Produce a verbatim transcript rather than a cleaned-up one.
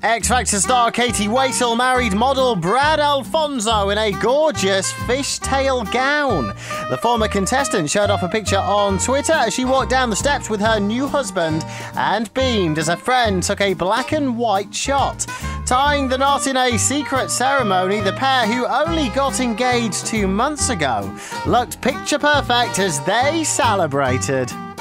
X Factor star Katie Waissel married model Brad Alphonso in a gorgeous fishtail gown. The former contestant showed off a picture on Twitter as she walked down the steps with her new husband and beamed as a friend took a black and white shot. Tying the knot in a secret ceremony, the pair, who only got engaged two months ago, looked picture perfect as they celebrated.